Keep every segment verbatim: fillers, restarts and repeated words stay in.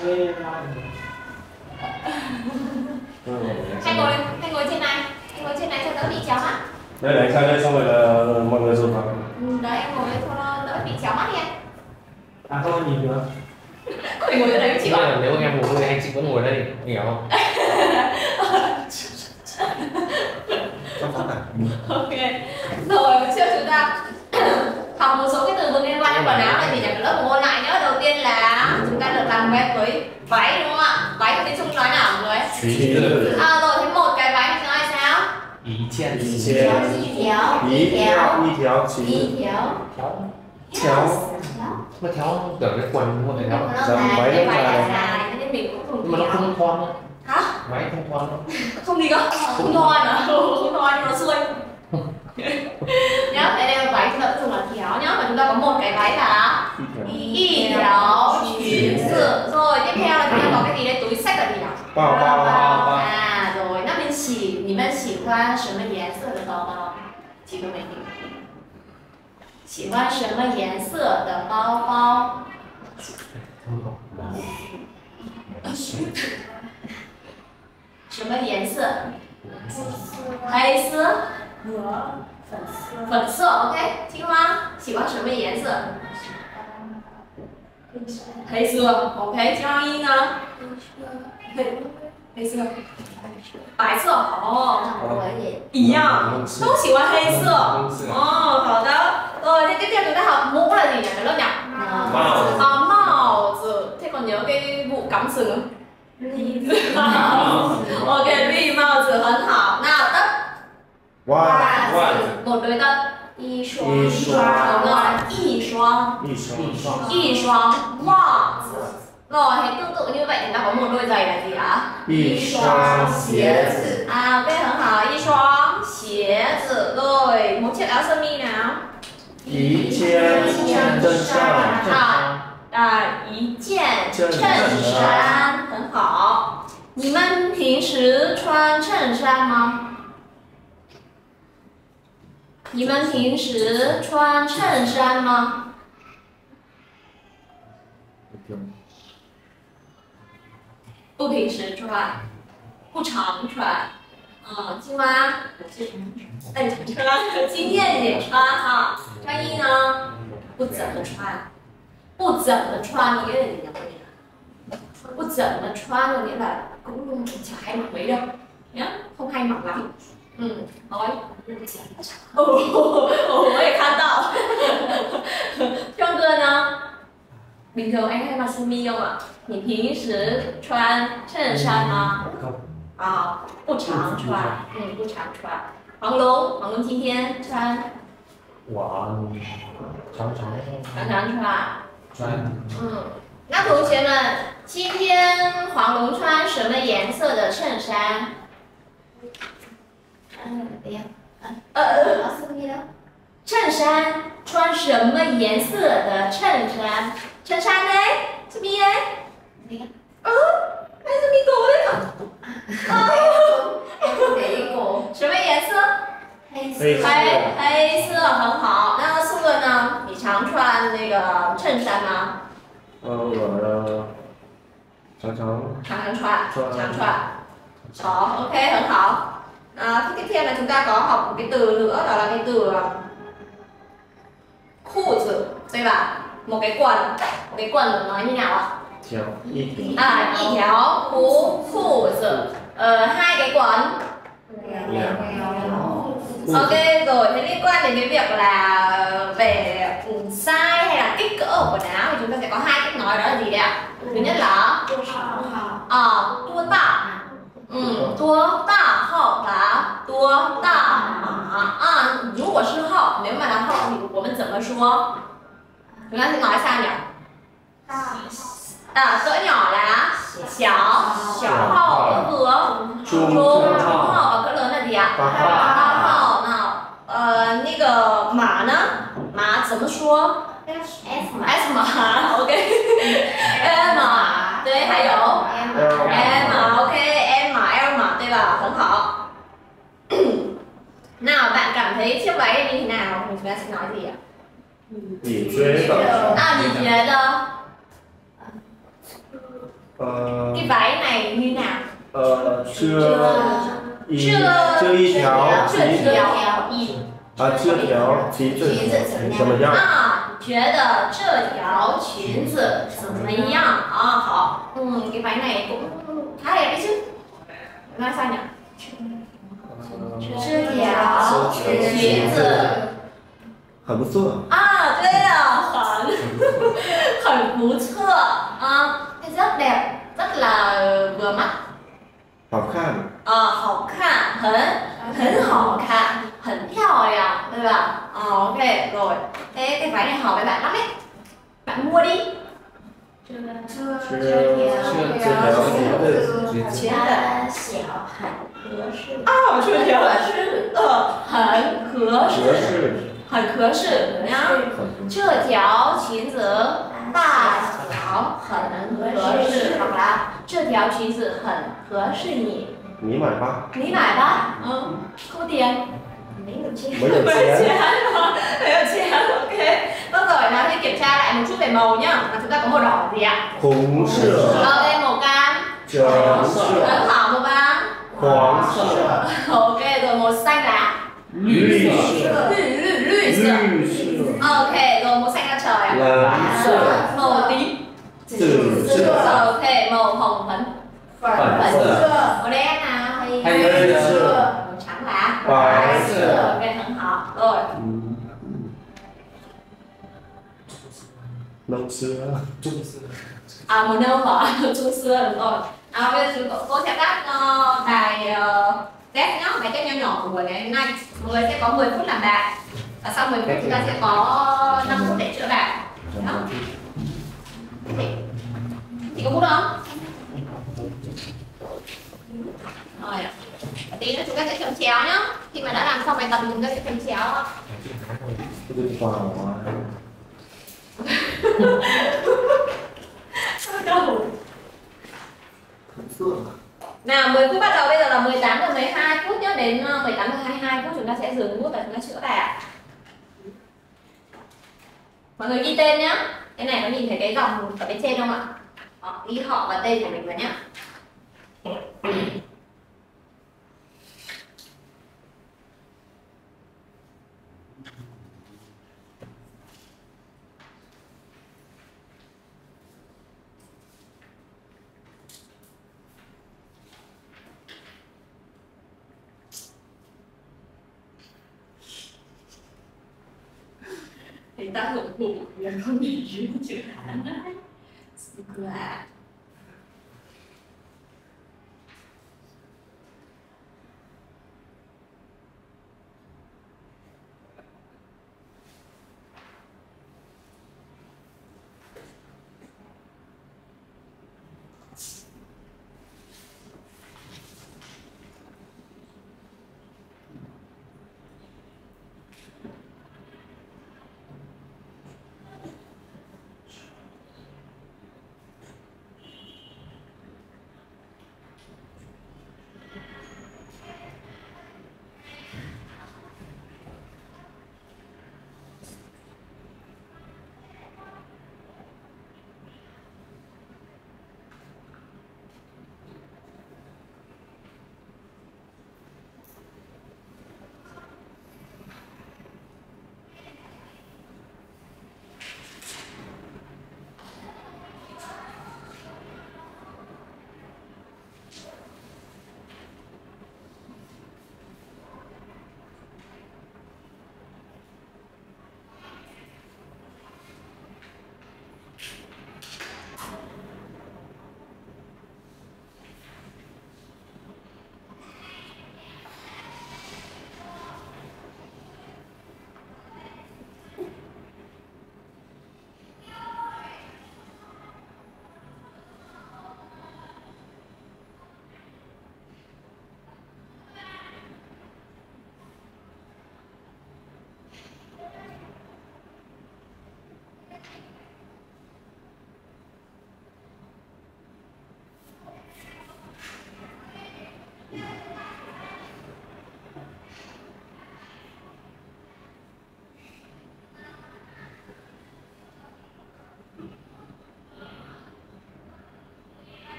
Hay ngồi hay ngồi trên này, hay ngồi trên này cho đỡ bị chéo mắt. Đây là anh sang đây xong rồi là mọi người dồn vào. Đấy em ngồi cho nó đỡ bị chéo mắt đi anh. À không nhìn được. Có thể ngồi ở đây với chị ạ. Nếu em ngồi thì anh chị vẫn ngồi đây, hiểu không? Ok. Rồi chưa chúng ta học một số cái từ vựng liên quan đến quần áo này thì nhà cả lớp cùng ôn lại nhớ. Đầu tiên là chúng ta được làm quen với váy đúng không ạ? Váy thì tiếng Trung nói nào mọi người? À rồi thế một cái váy thì nói sao? Ý chen Ý Ý chen. theo, Ý ý theo, ý theo chí. ý theo, Chéo. nó theo tưởng cái quần đúng không? Theo nó Dòng dài, váy cái nó váy dài. là dài nên mình cũng không nhưng mà nó không thon đâu. hả? Váy không thon đâu. Không gì cơ? Không thon à? Không thon nhưng nó xuôi. Nhớ, đây đây là váy chúng ta dùng là kéo nhá, và chúng ta có một cái váy là y kéo chuyến sự. Rồi tiếp theo là chúng ta có cái gì đây? Túi xách là gì nào? Bao bao bao bao. À rồi,那你喜你们喜欢什么颜色的包包？几个美女？喜欢什么颜色的包包？什么颜色？黑色。粉色，粉色 ，OK， 青蛙喜欢什么颜色？黑色 ，OK， 江一呢？黑黑色，白色，哦，一样，都喜欢黑色，哦，好的。rồi thế tiếp theo chúng ta học mũ là gì nhỉ các lớp nhỉ? À, màu tử. Thế còn nhớ cái vụ cắm sừng không? Ok, vì màu tử很好。nào tất Wow. Wow. một đôi tất. Y xoang. Y xoang. Đúng rồi, y xoang. Y xoang. Y xoang. Wow. Rồi, thế tương tự như vậy chúng ta có một đôi giày là gì ạ? Y xoang xie tử. À, ok,很好. Y xoang xie tử. Rồi, một chiếc áo sơ mi nào. Ý chen chân sang. À, à, 一件衬衫，很好。你们平时穿衬衫吗？你们平时穿衬衫吗？不平时穿，不常穿。嗯，青蛙，哎，穿，今天也穿哈。穿衣呢，不怎么穿，不怎么穿có nghĩa là gì nhỉ?不怎么穿có nghĩa là cũng chả hay mặc mấy đâu nhá, không hay mặc lắm. Ừ, nói. Ồ, ồ, mới khán tạo. Trong người nào? Bình thường anh hay mặc sơ mi không ạ? 你平时穿衬衫吗？ Không. 啊，不常穿，嗯，不常穿。黄龙，黄龙今天穿我常常常常穿。 穿嗯，那同学们，今天黄龙穿什么颜色的衬衫？呃呃，衬衫穿什么颜色的衬衫？衬衫呢？这边？嗯，还是米狗的？啊，米狗，什么颜色？ 黑色。 黑黑色很好。那素文呢？你常穿那个衬衫吗？ Ờ,我常常常常穿， 穿常穿. Đó, ok, 很好. À, thế tiếp theo là chúng ta có học một cái từ nữa, đó là cái từ khu tử, đây là một cái quần, một cái quần nói như nào ạ? Chéo. Y kéo. À, y kéo, khu khu tử, ờ, hai cái quần. Ok rồi, thế liên quan đến cái việc là về size hay là kích cỡ của quần áo thì chúng ta sẽ có hai cách nói, đó là gì đấy ạ? Thứ nhất là à, tua tạ. Ừ, tua tạ hậu là tua tạ mã. À, nếu mà là hậu, nếu mà là hậu thì của mình怎么说? Chúng ta sẽ nói sao nhỉ? À, cỡ nhỏ là xảo, xảo hậu, cỡ vừa, trung hậu, và cỡ lớn là gì ạ? Đại hậu nào. Ờ, 那个马呢？马怎么说？ S 码 S 码 OK M 码对，还有 M 码 OK M 码 L 码对吧？很好。nào bạn cảm thấy chiếc váy này như thế nào? Chúng ta sẽ nói gì ạ? 你觉得？ À, 你觉得？ Ờ, cái váy này như nào? ờ, chưa y chưa chưa y theo chưa 旗子 theo y 啊，这条旗子怎么样？ 啊，觉得这条裙子怎么样啊？好，嗯，cái váy này cũng khá đẹp đấy chứ. Nói sao nhỉ? 这条裙子很不错。 啊，对了，很很不错啊，rất đẹp, rất là vừa mắt. 好看。 啊，好看，很很好看，很漂亮，对吧？Ờ, ok rồi. Thế cái váy này hợp với bạn lắm đấy. Bạn mua đi. Chưa chưa chưa条裙子小很合适。啊，这条是呃很合适。 合适。 很合适，怎么样？这条裙子大小很合适，好啦，这条裙子很合适你。 你买吧。 你买吧，嗯，扣tiền. 没有钱， 没有钱， 没有钱, ok. Tốt rồi, nào thì kiểm tra lại một chút về màu nhá. Và chúng ta có màu đỏ gì ạ? Hồng色. Ok, màu cam. Trắng色. Rất hảo, màu vàng. Hoàng色. Ok, rồi màu xanh là? 绿色. 绿绿绿色. 绿色. Ok, rồi màu xanh ra trời ạ. Lam色. Màu tím. Tử色. Ok, màu hồng phấn. Phấn Phấn. Màu đen nào? Hay Hay色. màu trắng là? 白色. Ok,很好. Rồi. Nâu sữa. Trung sữa. À, màu nâu hả? Trung sữa, đúng rồi. À, bây giờ chúng cô sẽ đáp uh, bài uh, test nhá, bài test nhỏ nhỏ của buổi ngày hôm nay. Mọi người sẽ có mười phút làm bài. Và sau mười phút chúng ta sẽ có năm phút để chữa bài. Đó. Chị, chị có bút không? Rồi ạ. Và tí nữa chúng ta sẽ chấm chéo nhá. Khi mà đã làm xong bài tập thì chúng ta sẽ chấm chéo. Cái vào quá. Đâu? Nào, mười phút bắt đầu, bây giờ là mười tám giờ mười hai phút nhá, đến mười tám giờ hai mươi hai phút chúng ta sẽ dừng bút và chúng ta chữa bài ạ. Mọi người ghi tên nhá. Cái này có nhìn thấy cái dòng ở bên trên không ạ? Đó, ghi họ và tên của mình vào nhá. Thì ta hưởng thụ là con bị dính chữ hán đấy. Là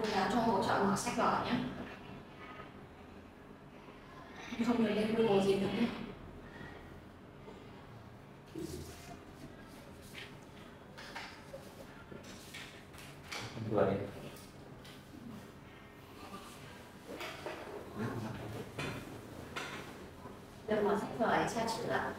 cô giáo cho hỗ trợ mở sách vở nhé. Không được lên Google gì nữa nhé. Vừa đi. Được mở sách vở ấy tra chữ ạ.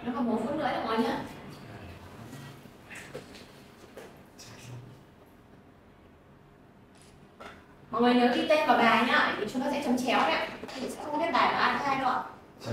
Nó còn một phút nữa được mọi nhé. Mọi người nhớ ghi tên vào bài nhá, để chúng ta sẽ chấm chéo đấy. Thì sẽ không biết bài của ai sai đâu ạ.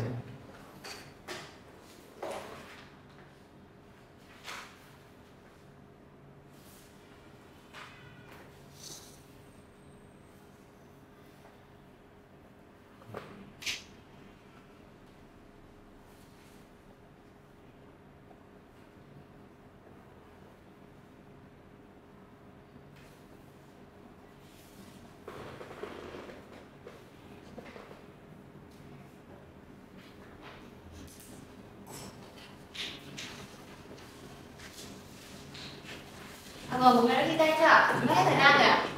À, rồi, mọi người đã ghi tên chưa? Chúng ta hết thời gian rồi ạ?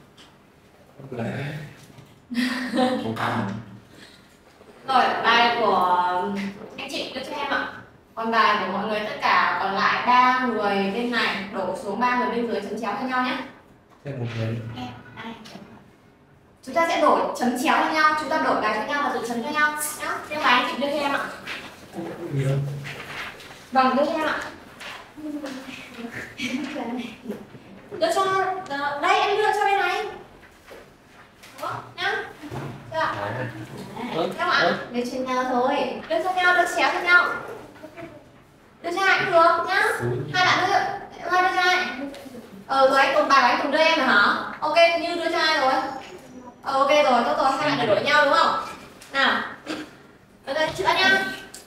Rồi, bài của anh chị đưa cho em ạ. Còn bài của mọi người tất cả còn lại ba người bên này đổ xuống ba người bên dưới chấm chéo cho nhau nhé. Thêm một người. Chúng ta sẽ đổi chấm chéo cho nhau, chúng ta đổi bài cho nhau và tự chấm cho nhau nhá. Theo bài anh chị đưa cho em ạ. Vâng, đưa cho em ạ. Đưa cho đây, em đưa cho bên này. Đó, nhá. Được ạ? Theo ạ? Đưa cho nhau thôi. Đưa cho nhau, đưa chéo cho nhau. Đưa cho ai cũng được nhá. Hai bạn đưa, hai đưa cho ai? Ờ rồi anh Tùng, bài của anh Tùng đưa em rồi hả? Ok, Như đưa cho ai rồi? Ờ ok rồi, tốt rồi, hai bạn đều đổi nhau đúng không? Nào. Ok, chữ đã nhá.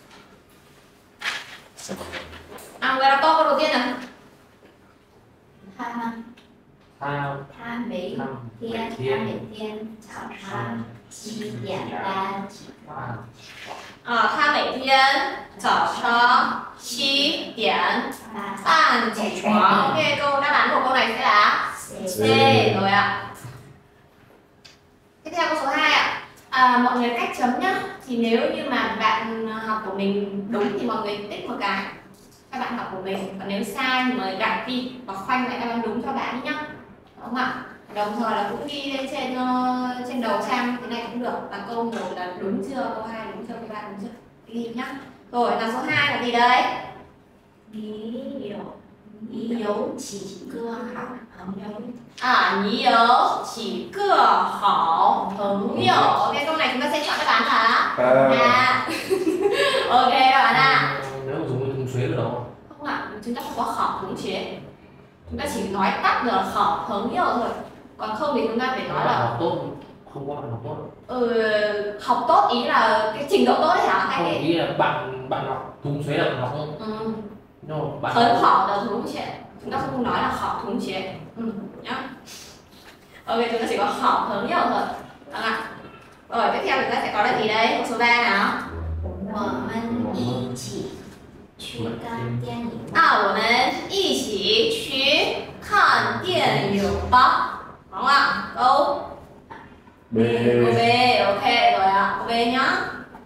À, người đọc câu câu đầu tiên nào. Tha Thao. tha Mỹ thiên tha Mỹ thiên早上七点半 À, tha Mỹ Thiên早上七点半起床. Ok, câu đáp án của câu này sẽ là C rồi ạ. Tiếp theo câu số hai ạ. À, mọi người cách chấm nhá. Thì nếu như mà bạn học của mình đúng thì mọi người tích một cái các bạn học của mình, còn nếu sai thì mời gạch đi và khoanh lại đáp án đúng cho bạn nhá, đúng không ạ? Đồng thời là cũng ghi lên trên uh, trên đầu trang thế này cũng được, là câu một là đúng chưa, câu hai đúng chưa, câu ba đúng chưa, ghi nhá. Rồi là số hai là gì đây? 你有你有几个好朋友 À, 你有几个好朋友. Ok, câu này chúng ta sẽ chọn đáp án là A. Ok, đáp án A. Nếu mà dùng thùng xuế được đâu? Không ạ, chúng ta không có khảo thống chế. Chúng ta chỉ nói tắt được là khảo thống nhau thôi. Còn không thì chúng ta phải nói là học tốt, không có bạn học tốt. Ừ, học tốt ý là cái trình độ tốt đấy hả? Hay Không, cái... ý là bạn bạn học thùng xuế là bạn học tốt. Ừ. Nhưng mà bạn Hấn khảo là thống chế. Chúng ta không nói là khảo thống chế. Ừ, nhá. Ok, chúng ta chỉ có khảo thống nhau thôi. Được ạ. Rồi, tiếp theo chúng ta sẽ có là gì đây? Câu số ba nào. 我们一起去看电影 À, 我们一起去看电影吧. Đúng không ạ? Câu B. Câu B, ok rồi ạ. Câu B nhá.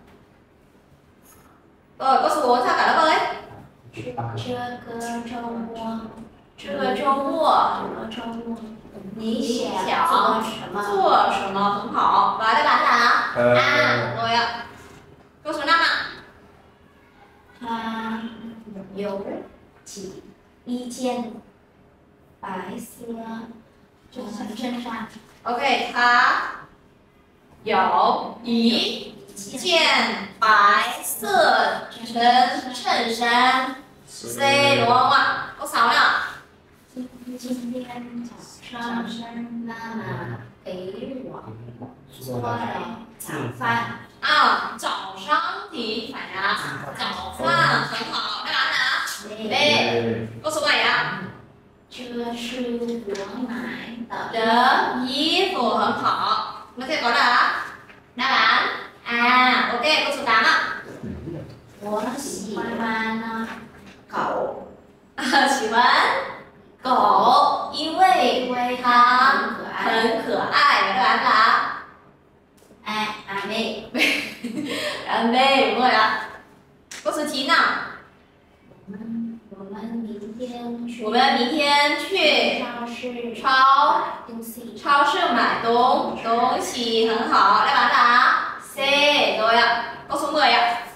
Rồi, câu số bốn sao cả lớp ơi? 这个周末这个周末这个周末你想做什么做什么很好. Và đáp án là Ờ. A. Rồi ạ. Câu số năm ạ. 他有几一件白色就在身上 Ok, 他有一件白色衬衬衫. C đúng không ạ? Câu sáu nào. 今天早上妈妈给我做了早饭 À, 早上 thì phải là 早饭很好. Đáp án là B. Câu số bảy ạ. 这是我买的 Đỡ y phục很好. Nó sẽ có là đáp án A. Ok, câu số tám ạ. 我喜欢狗 Chỉ vấn狗, 因为它很可爱. Và đáp án là ai à mẹ đáp án B, đúng rồi ạ. Câu số chín nào. 我们明天去我们明天去超市超东西超市买东东西很好. Đáp án là C rồi ạ. Câu số mười ạ. 我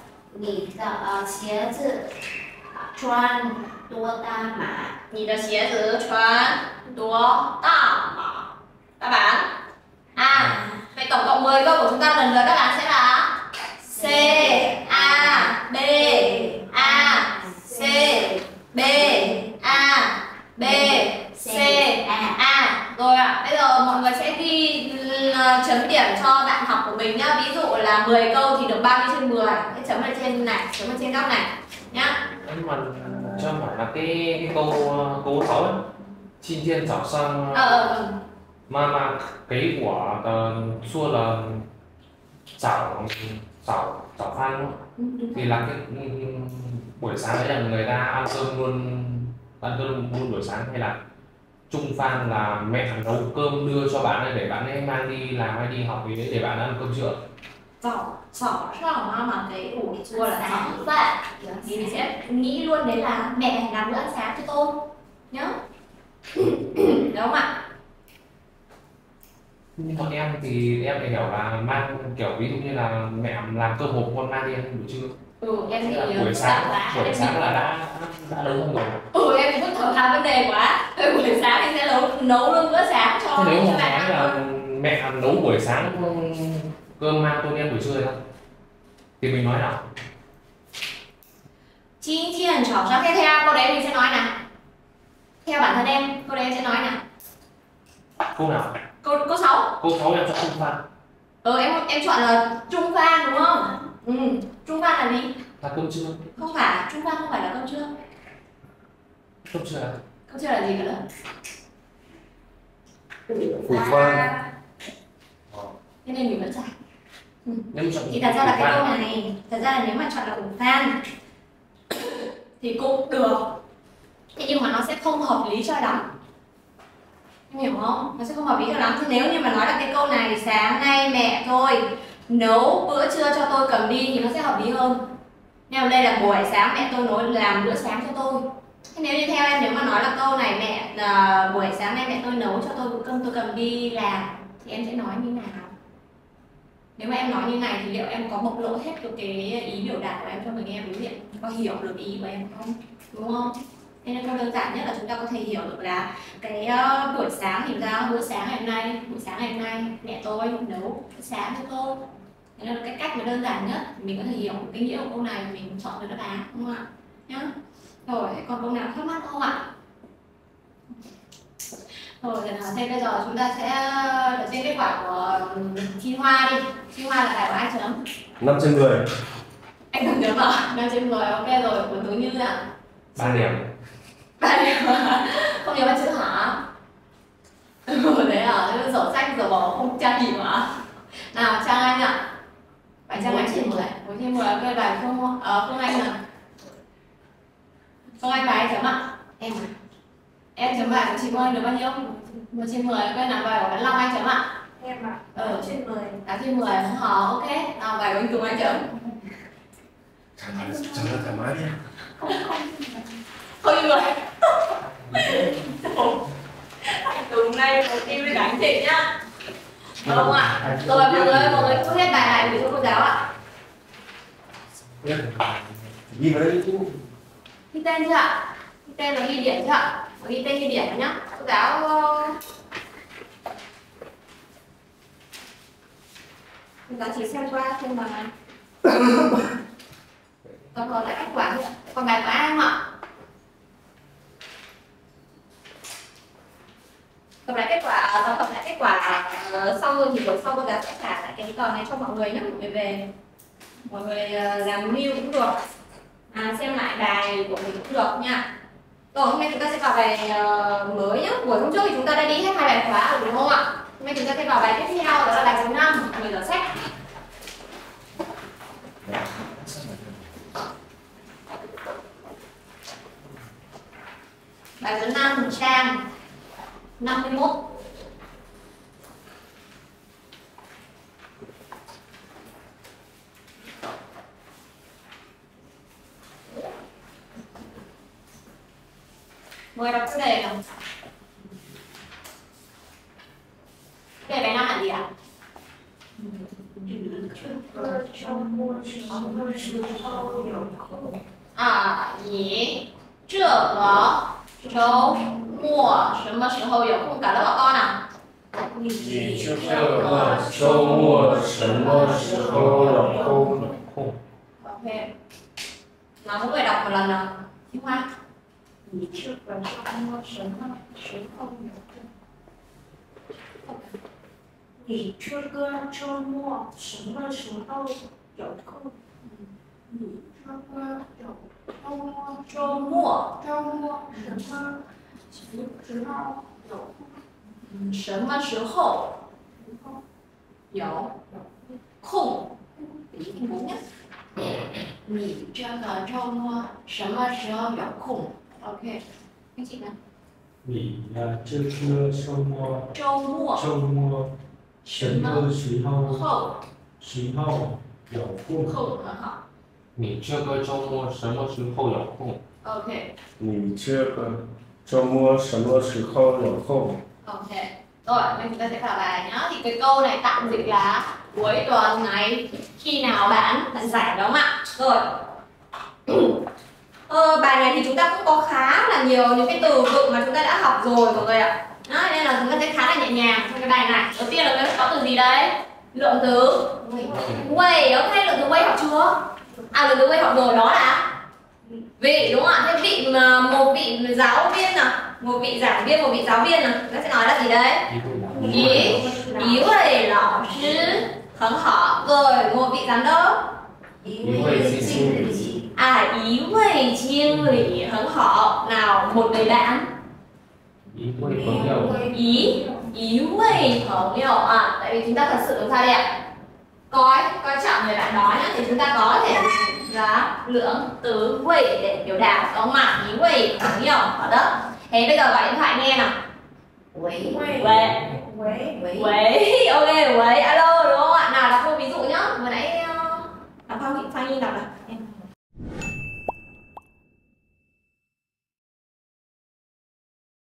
你的呃鞋子穿多大码？ 你的鞋子穿多大码? Các bạn. À, vậy tổng cộng mười câu của chúng ta lần lượt đáp án sẽ là C, A, B, A, C, B, A, B, C, A. Rồi ạ, bây giờ mọi người sẽ ghi chấm điểm cho bạn học của mình nhá. Ví dụ là mười câu thì được ba mươi trên mười. Cái chấm ở trên này, chấm ở trên góc này nhá. Nhưng mà cho em hỏi là cái, cái câu câu sáu ấy, Xin Thiên早上 Ờ, ờ, 妈妈给我的做了早早早饭đúng không? Thì là cái ừ, buổi sáng đấy là người ta ăn cơm luôn ăn cơm luôn buổi sáng hay là chung phan là mẹ nấu cơm đưa cho bạn ấy để bạn ấy mang đi làm hay đi học gì đấy để bạn ăn cơm trưa. 早早上妈妈给我做了早 Sáng. 饭 Bữa thì mình sáng. sẽ nghĩ luôn đấy là mẹ làm bữa ăn sáng cho tôi nhớ. Đúng không ạ? Nhưng bọn em thì em phải hiểu là mang kiểu ví dụ như là mẹ làm cơm hộp con mang đi ăn buổi trưa. Ừ, em Thế là thì buổi sáng buổi sáng là đã đã nấu xong rồi. Ừ, em thì cứ thở phào vấn đề quá. Thôi buổi sáng em sẽ nấu nấu luôn bữa sáng cho Thế nếu cho mà bạn nói ăn là luôn. mẹ nấu buổi sáng cơm mang tôi đi ăn buổi trưa không? Thì mình nói nào? Chín chiên chảo sáng tiếp theo câu đấy mình sẽ nói nào. Theo bản thân em, câu đấy em sẽ nói nào. Câu nào? Câu câu sáu. Câu sáu em chọn chung phan. Ừ, em em chọn là trung phan đúng không? Ừ, trung phan là gì? Là cơm trưa. Không phải, trung phan không phải là cơm trưa. Cơm trưa là Cơm trưa là gì cả lớp? Phụ phan. Thế nên mình vẫn giải. Ừ. nếu chọn Thì thật ra là cái phan. câu này, thật ra là nếu mà chọn là ủ phan thì cũng được. Thế nhưng mà nó sẽ không hợp lý cho lắm. Em hiểu không? Nó sẽ không hợp lý cho lắm. Thế nếu như mà nói là cái câu này sáng nay mẹ tôi nấu bữa trưa cho tôi cầm đi thì nó sẽ hợp lý hơn. Nhưng mà đây là buổi sáng mẹ tôi nấu làm bữa sáng cho tôi. Thế nếu như theo em, nếu mà nói là câu này mẹ là buổi sáng nay mẹ tôi nấu cho tôi bữa cơm tôi cầm đi làm thì em sẽ nói như nào? Nếu mà em nói như này thì liệu em có bộc lộ hết được cái ý biểu đạt của em cho người nghe đối diện, có hiểu được ý của em không? Đúng không? Nên câu đơn giản nhất là chúng ta có thể hiểu được là cái uh, buổi sáng thì ra bữa sáng ngày hôm nay, buổi sáng ngày hôm nay mẹ tôi nấu bữa sáng cho tôi. Thế là cái cách mà đơn giản nhất mình có thể hiểu cái nghĩa của câu này mình chọn được đáp án, đúng không ạ? Nhá. Rồi, còn câu nào thắc mắc không ạ? Rồi, thế bây giờ chúng ta sẽ đầu tiên kết quả của Chi Hoa đi. Chi Hoa là bài của ai chấm? năm trên mười. Anh không chấm à? năm trên mười, ok rồi. Của Tú Như ạ? ba điểm. ba điểm. Không nhớ ba chữ hả? Ừ, đấy à? Dở sách dở bỏ không tra gì mà. Nào, Trang Anh ạ. Bài Trang Anh trên mười. bốn trên mười, ok, bài Phương, uh, Phương Anh nào. Phương Anh bài ai chấm ạ? Em à? Em chấm bài của chị Phương Anh được bao nhiêu? một trên mười, ok, nào bài của Bắn Long Anh chấm ạ? Em ạ. Ừ, trên mười. tám trên mười, không hò, ok. Nào bài của anh Tùng Anh chấm? Trả lời thoải mái đi. Không, không. Không như vậy. Anh Tùng này một team với cả anh Thịnh nhá. Được không ạ? Rồi mọi người, mọi người cứ hết bài lại gửi cho cô giáo ạ. Ghi vào đây chứ. Ghi tên chưa ạ? Ghi tên và ghi điểm chưa ạ? Ghi tên ghi điểm nhá. Cô giáo cô giáo chỉ xem qua xem bài. Còn còn lại kết quả thôi. Còn bài của ai không ạ? Tổng lại kết quả, tổng lại kết quả uh, sau rồi thì buổi sau cô giáo sẽ trả lại cái tờ này cho mọi người nhé, mọi người về mọi người uh, làm new cũng được, à, xem lại bài của mình cũng được nha. Rồi hôm nay chúng ta sẽ vào bài uh, mới nhé. Buổi hôm trước thì chúng ta đã đi hết hai bài khóa rồi đúng không ạ? Hôm nay chúng ta sẽ vào bài tiếp theo, đó là bài số năm, mọi người dở sách. Bài số năm, trang năm mươi mốt. Mời đọc chủ đề nào. Đề bài năm là gì ạ? Trong buôn 啊，你这个周末什么时候有空？cả lớp bảo con nào. 你这个周末什么时候有空？ Ok. Nào mỗi người đọc một lần nào. Kim Hoa. 你这个周末什么时候有空？你这个周末什么时候有空？你这个有周末周末周末什么时候有空？ 什么时候有空？比听不见。 你这个周末什么时候有空 Ok. Anh chị nào. 你呀，这个周末周末周末什么时候后时候有空？ 空很好。 你这个周末什么时候有空？ Ok. 你这个周末什么时候有空？ Ok. Rồi, bây giờ chúng ta sẽ vào bài nhá. Thì cái câu này tạm dịch là cuối tuần này khi nào bạn bạn rảnh đúng không ạ? Rồi. Ờ, bài này thì chúng ta cũng có khá là nhiều những cái từ vựng mà chúng ta đã học rồi mọi người ạ. Đó, nên là chúng ta sẽ khá là nhẹ nhàng trong cái bài này. Đầu tiên là có từ gì đây? Lượng từ way. Ok, lượng từ way học chưa? À, lượng từ way học rồi, đó là vị đúng không ạ? Thế vị mà một vị giáo viên nào, một vị giảng viên, một vị giáo viên nào, chúng ta sẽ nói là gì đây? 一一位老师很好。rồi một vị giám đốc. 一位经理。 À, 一位经理很好. Nào, một người bạn. 一位朋友。 Ý, 一位朋友. À, tại vì chúng ta thật sự đúng sai đây ạ. Coi, coi trọng người bạn đó nhá. Thì chúng ta có thể là lượng từ vị để biểu đạt. Có mặt, 一位朋友. Đó. Thế bây giờ gọi điện thoại nghe nào. Quấy Quấy Quấy Quấy, ok, quấy, alo đúng không ạ? Nào đọc câu ví dụ nhá. Vừa nãy đọc Phan Phan Nhi đọc nào.